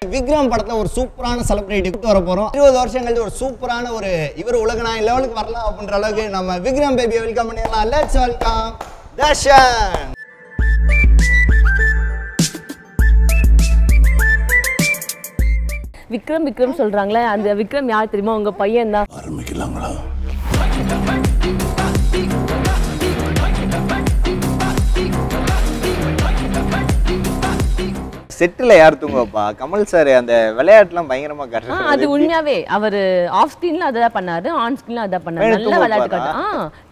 விக்ரம் படத்துல ஒரு சூப்பரான செலிபிரிட்டி கூட்டு வர போறோம். 20 வருஷம் கழிச்சு ஒரு சூப்பரான ஒரு இவர் உலகநாயகன் லெவலுக்கு வரலாம் அப்படின்ற அளவுக்கு நம்ம விக்ரம் பேபியை வெல்கம் பண்ணிடலாம். Let's welcome Darshan. விக்ரம் சொல்றாங்களே, அந்த விக்ரம் யார் தெரியுமா? உங்க பையன் தான். ஆரம்பிக்கலாங்களா? செட்டில் யார் தூங்குவப்பா? கமல் சார் அந்த விளையாட்டுலாம் பயங்கரமா காட்டுறாரு. அது உண்மையாவே அவர் ஆஃப் ஸ்கிரீன்ல அதான் பண்ணாரு, ஆன் ஸ்கிரீன்ல அதான் பண்ணாரு. நல்ல விளையாட்டு காட்டு.